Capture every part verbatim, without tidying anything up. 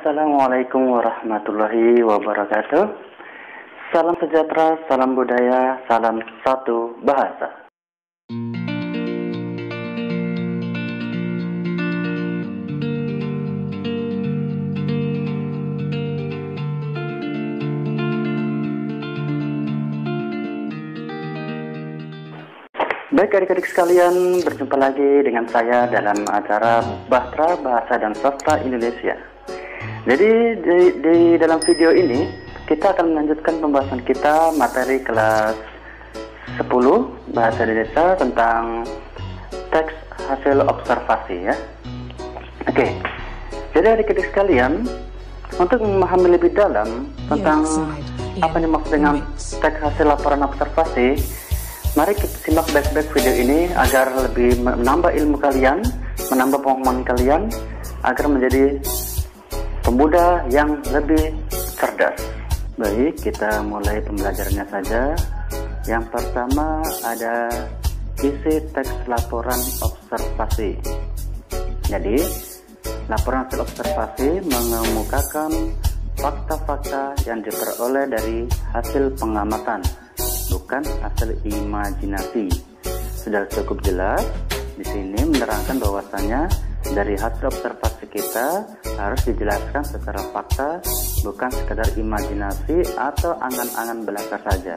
Assalamualaikum warahmatullahi wabarakatuh. Salam sejahtera, salam budaya, salam satu bahasa. Baik adik-adik sekalian, berjumpa lagi dengan saya dalam acara Bahtera Bahasa dan Sastra Indonesia. Jadi di, di dalam video ini kita akan melanjutkan pembahasan kita materi kelas sepuluh Bahasa Indonesia tentang teks hasil observasi ya. Oke, jadi adik-adik sekalian, untuk memahami lebih dalam tentang apa yang dimaksud dengan teks hasil laporan observasi, mari kita simak baik-baik video ini agar lebih menambah ilmu kalian, menambah pemahaman kalian, agar menjadi pemuda yang lebih cerdas. Baik, kita mulai pembelajarannya saja. Yang pertama ada isi teks laporan observasi. Jadi, laporan hasil observasi mengemukakan fakta-fakta yang diperoleh dari hasil pengamatan, bukan hasil imajinasi. Sudah cukup jelas di sini menerangkan bahwasanya dari hasil observasi kita harus dijelaskan secara fakta, bukan sekedar imajinasi atau angan-angan belaka saja.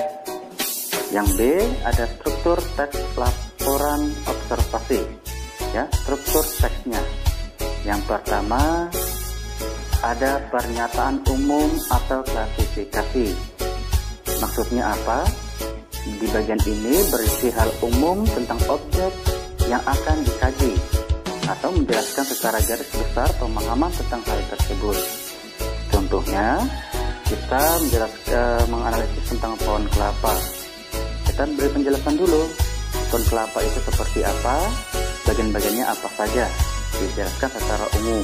Yang B ada struktur teks laporan observasi. Ya, struktur teksnya. Yang pertama ada pernyataan umum atau klasifikasi. Maksudnya apa? Di bagian ini berisi hal umum tentang objek yang akan dikaji atau menjelaskan secara garis besar pemahaman tentang hal tersebut. Contohnya, kita menjelaskan, menganalisis tentang pohon kelapa. Kita beri penjelasan dulu, pohon kelapa itu seperti apa, bagian-bagiannya apa saja, dijelaskan secara umum.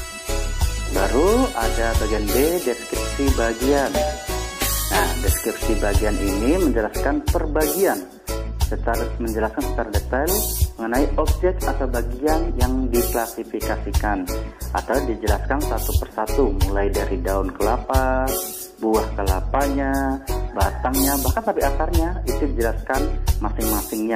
Baru ada bagian B, deskripsi bagian. Nah, deskripsi bagian ini menjelaskan per bagian, secara menjelaskan secara detail mengenai objek atau bagian yang diklasifikasikan atau dijelaskan satu persatu, mulai dari daun kelapa, buah kelapanya, batangnya, bahkan sampai akarnya, itu dijelaskan masing-masingnya.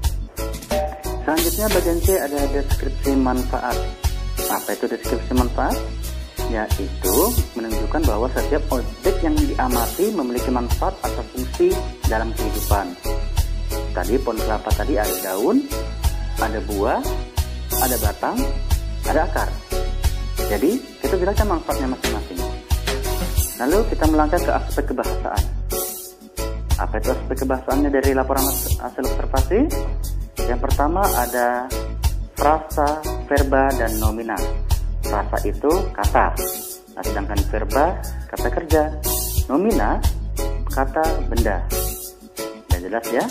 Selanjutnya bagian C ada deskripsi manfaat. Apa itu deskripsi manfaat? Yaitu menunjukkan bahwa setiap objek yang diamati memiliki manfaat atau fungsi dalam kehidupan. Tadi pohon kelapa tadi ada daun, ada buah, ada batang, ada akar. Jadi kita jelaskan manfaatnya masing-masing. Lalu kita melangkah ke aspek kebahasaan. Apa itu aspek kebahasaannya dari laporan hasil observasi? Yang pertama ada frasa, verba, dan nomina. Frasa itu kata, nah, sedangkan verba kata kerja, nomina kata benda. Sudah jelas ya?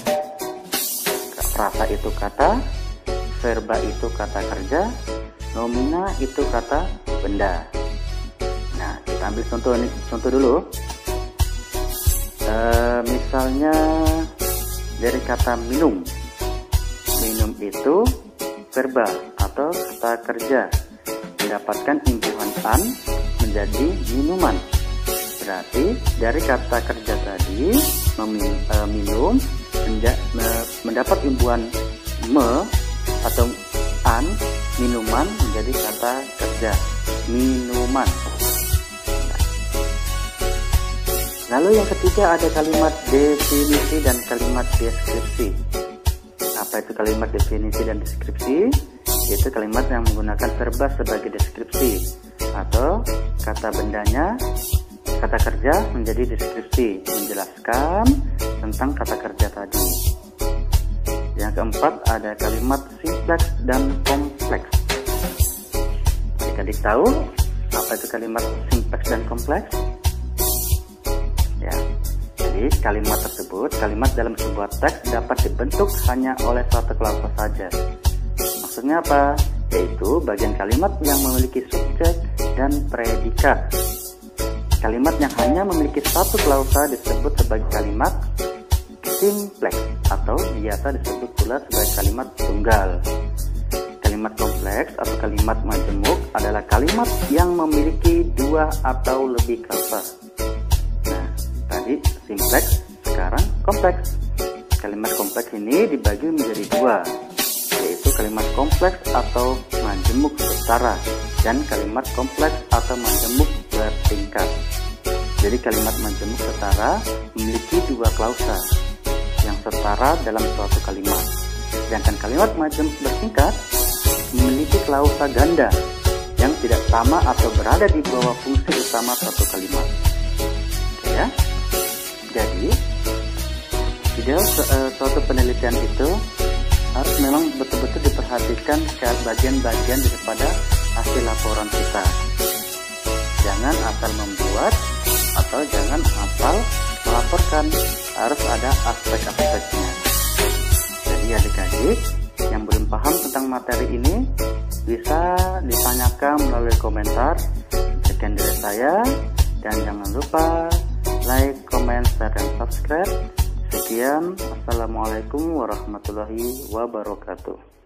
Frasa itu kata, verba itu kata kerja, nomina itu kata benda. Nah, kita ambil contoh contoh dulu. E, misalnya dari kata minum. Minum itu verba atau kata kerja, mendapatkan imbuhan an menjadi minuman. Berarti dari kata kerja tadi memin, e, minum menja, me, mendapat imbuhan me atau an, minuman menjadi kata kerja minuman. Lalu yang ketiga ada kalimat definisi dan kalimat deskripsi. Apa itu kalimat definisi dan deskripsi? Yaitu kalimat yang menggunakan verba sebagai deskripsi atau kata bendanya, kata kerja menjadi deskripsi, menjelaskan tentang kata kerja tadi. Yang keempat ada kalimat simpleks dan kompleks. Adik-adik tahu apa itu kalimat simpleks dan kompleks? Ya, jadi kalimat tersebut, kalimat dalam sebuah teks dapat dibentuk hanya oleh satu klausa saja. Maksudnya apa? Yaitu bagian kalimat yang memiliki subjek dan predikat. Kalimat yang hanya memiliki satu klausa disebut sebagai kalimat simpleks atau biasa disebut pula sebagai kalimat tunggal. Kalimat kompleks atau kalimat majemuk adalah kalimat yang memiliki dua atau lebih kata. Nah, tadi simplex, sekarang kompleks. Kalimat kompleks ini dibagi menjadi dua, yaitu kalimat kompleks atau majemuk setara dan kalimat kompleks atau majemuk bertingkat. Jadi kalimat majemuk setara memiliki dua klausa yang setara dalam suatu kalimat, sedangkan kalimat majemuk bertingkat memiliki klausa ganda yang tidak sama atau berada di bawah fungsi utama suatu kalimat. Oke ya. Jadi di dalam uh, suatu penelitian itu harus memang betul-betul diperhatikan ke bagian-bagian daripada hasil laporan kita. Jangan asal membuat atau jangan asal melaporkan, harus ada aspek-aspeknya. Jadi adik-adik yang belum paham tentang materi ini bisa ditanyakan melalui komentar. Sekian dari saya, dan jangan lupa like, comment, share, dan subscribe. Sekian, assalamualaikum warahmatullahi wabarakatuh.